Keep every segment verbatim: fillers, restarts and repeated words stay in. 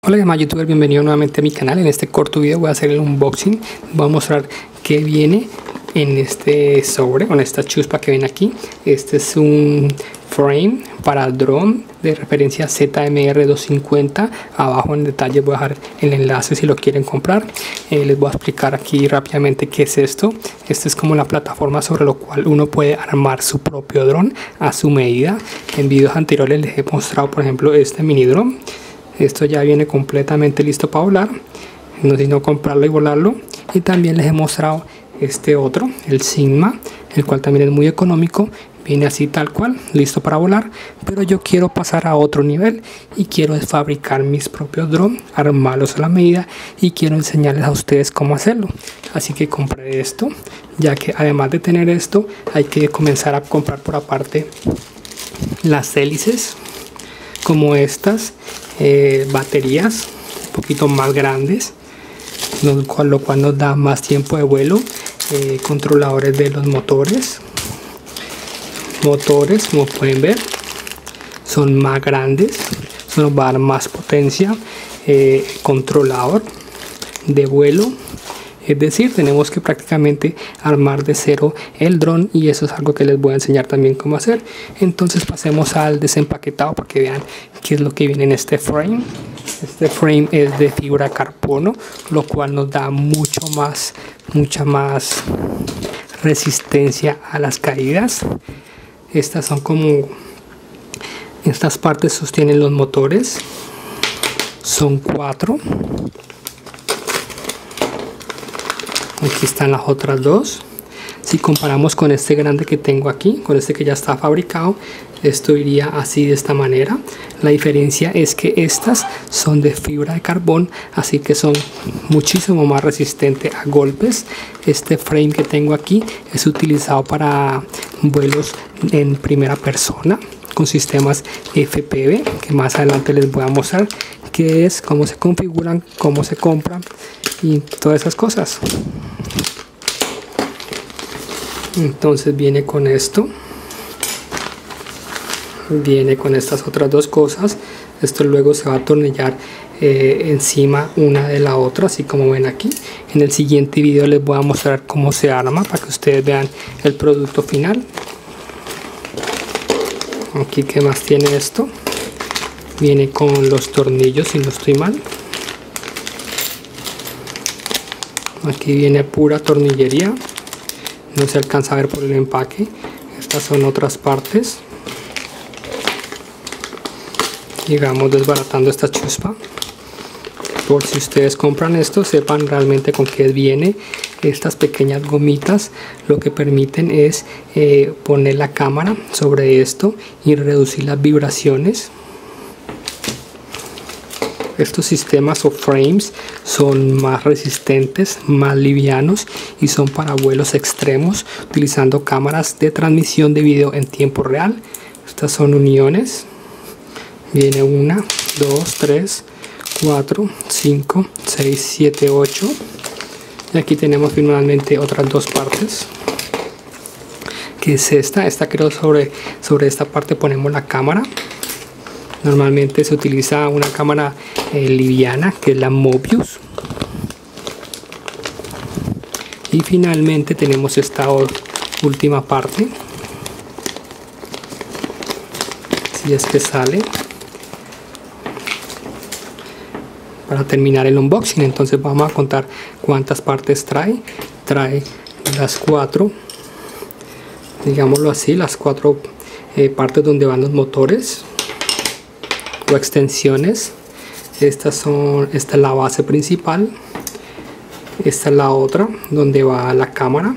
Hola demás youtubers, bienvenido nuevamente a mi canal. En este corto video voy a hacer el unboxing. Voy a mostrar qué viene en este sobre, con esta chuspa que ven aquí. Este es un frame para drone de referencia Z M R doscientos cincuenta. Abajo en detalle voy a dejar el enlace si lo quieren comprar. Eh, les voy a explicar aquí rápidamente qué es esto. Esta es como la plataforma sobre la cual uno puede armar su propio dron a su medida. En videos anteriores les he mostrado, por ejemplo, este mini drone. Esto ya viene completamente listo para volar, no sino comprarlo y volarlo. Y también les he mostrado este otro, el Sigma, el cual también es muy económico. Viene así tal cual, listo para volar. Pero yo quiero pasar a otro nivel y quiero fabricar mis propios drones, armarlos a la medida, y quiero enseñarles a ustedes cómo hacerlo. Así que compré esto, ya que además de tener esto, hay que comenzar a comprar por aparte las hélices, como estas, eh, baterías un poquito más grandes, lo cual, lo cual nos da más tiempo de vuelo, eh, controladores de los motores, motores como pueden ver son más grandes, eso nos va a dar más potencia, eh, controlador de vuelo. Es decir, tenemos que prácticamente armar de cero el dron, y eso es algo que les voy a enseñar también cómo hacer. Entonces pasemos al desempaquetado para que vean qué es lo que viene en este frame. Este frame es de fibra de carbono, lo cual nos da mucho más, mucha más resistencia a las caídas. Estas son como, estas partes sostienen los motores, son cuatro. Aquí están las otras dos. Si comparamos con este grande que tengo aquí, con este que ya está fabricado, esto iría así, de esta manera. La diferencia es que estas son de fibra de carbón, así que son muchísimo más resistentes a golpes. Este frame que tengo aquí es utilizado para vuelos en primera persona con sistemas F P V, que más adelante les voy a mostrar qué es, cómo se configuran, cómo se compran y todas esas cosas. Entonces viene con esto, viene con estas otras dos cosas. Esto luego se va a atornillar eh, encima una de la otra, así como ven aquí. En el siguiente video les voy a mostrar cómo se arma para que ustedes vean el producto final. Aquí, ¿qué más tiene esto? Viene con los tornillos, si no estoy mal. Aquí viene pura tornillería, no se alcanza a ver por el empaque. Estas son otras partes. Y vamos desbaratando esta chuspa. Por si ustedes compran esto, sepan realmente con qué viene. Estas pequeñas gomitas lo que permiten es eh, poner la cámara sobre esto y reducir las vibraciones. Estos sistemas o frames son más resistentes, más livianos, y son para vuelos extremos utilizando cámaras de transmisión de video en tiempo real. Estas son uniones. Viene una, dos, tres, cuatro, cinco, seis, siete, ocho. Y aquí tenemos finalmente otras dos partes. Que es esta. Esta creo sobre, sobre esta parte ponemos la cámara. Normalmente se utiliza una cámara eh, liviana, que es la Mobius. Y finalmente tenemos esta última parte, si es que sale, para terminar el unboxing. Entonces vamos a contar cuántas partes trae. Trae las cuatro, digámoslo así, las cuatro eh, partes donde van los motores o extensiones. Estas son, esta es la base principal, esta es la otra donde va la cámara.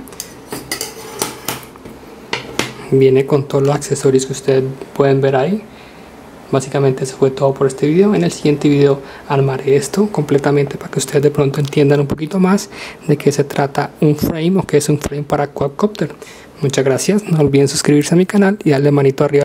Viene con todos los accesorios que ustedes pueden ver ahí. Básicamente eso fue todo por este video. En el siguiente video armaré esto completamente para que ustedes de pronto entiendan un poquito más de qué se trata un frame o qué es un frame para quadcopter. Muchas gracias, no olviden suscribirse a mi canal y darle manito arriba.